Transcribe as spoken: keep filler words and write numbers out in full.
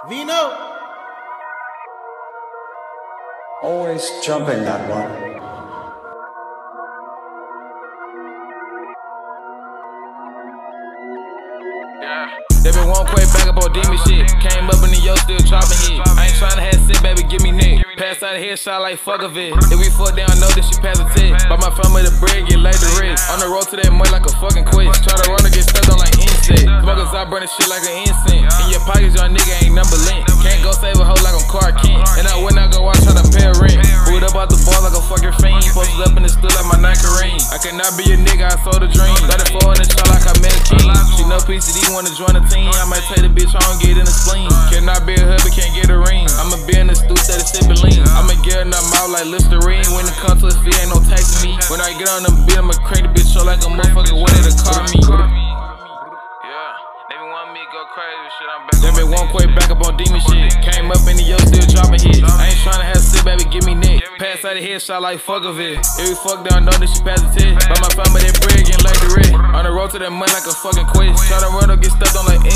Vino. Always jumping that one. Yeah. They been one quit back up on demon shit. Came up in the yo still chopping hit. I ain't tryna have sit, baby, give me neck. Pass out a headshot like fuck of it. If we fuck, they don't know that she pass a test. Buy my family the bread, get laid the rest. On the road to that money like a fucking quest. Try to run or get stuck on like insect. Smokers out burning shit like an incense. In your pockets, young nigga ain't number link. Can't go save a hoe like I'm Clark Kent. And I when I go out, try to pay a rent. Boot up out the bar like a fucking fiend. Posted up in the stool like my Nike ring. I cannot be a nigga, I sold a dream. Got it four in the shot like I met a king. She know P C D wanna join the team. I might take the bitch home, get in the spleen. Cannot be a hubby, can't get a ring. I'ma be in the stool, steady sipping lean. I'ma get in her mouth like Listerine. When it comes to his feet, ain't no taxing me. When I get on the beat, I'ma crank the bitch up like a motherfucker wanted to call me. They been one quit back up on demon shit. Came up in the yo still dropping hits. I ain't tryna have sit, baby, give me neck. Pass out a headshot like fuck of it. If we fuck down, know that she pass the test. Buy my family that bread, getting like the red. On the road to that money like a fucking quest. Try to run or get stuck on like